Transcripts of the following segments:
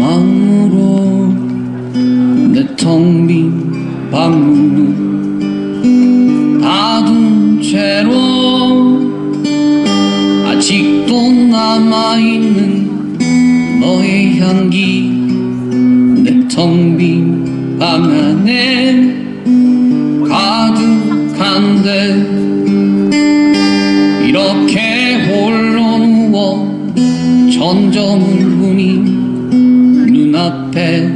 마음으로 내 텅 빈 방문을 닫은 채로 아직도 남아있는 너의 향기 내 텅 빈 방 안에 가득한데 이렇게 홀로 누워 전점을 보니 눈앞에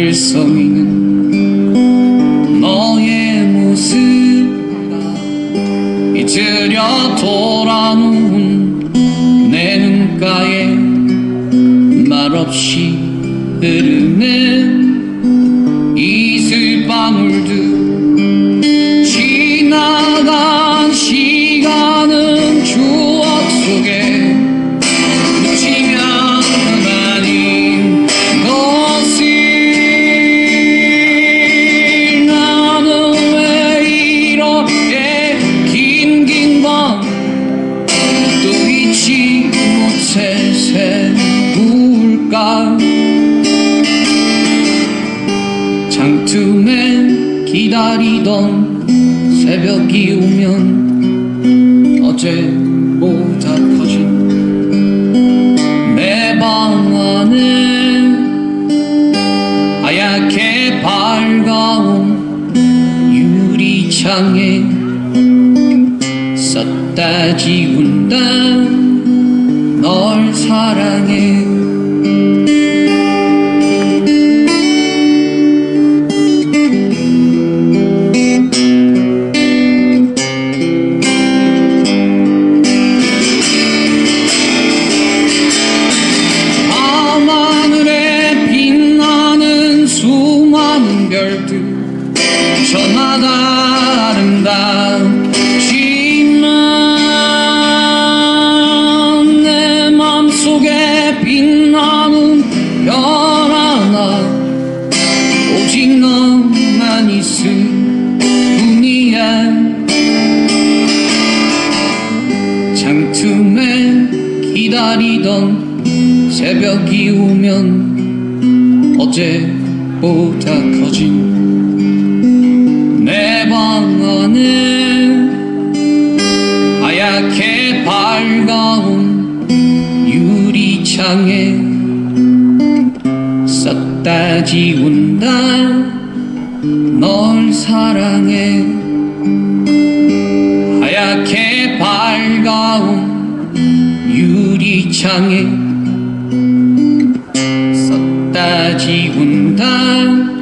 글썽이는 너의 모습과 잊으려 돌아놓은 내 눈가에 말없이 흐르는 이슬방울들 지나간 시간은 추억 속에 묻히면 그만인 것을 나는 왜 이렇게 긴 밤 또 잊지 못해 새울까 창틈에 기다리던 새벽이 오면 어제보다 커진 내 방 안에 하얗게 밝아온 유리창에 썼다 지운다 널 사랑해 수많은 별들 저마다 아름답지만 내 맘속에 빛나는 별 하나 오직 너만 있을 뿐이야 창틈에 기다리던 새벽이 오면 어제보다 커진 내 방 안에 하얗게 밝아온 유리창에 썼다 지운다 널 사랑해 하얗게 밝아온 유리창에 썼다 지운다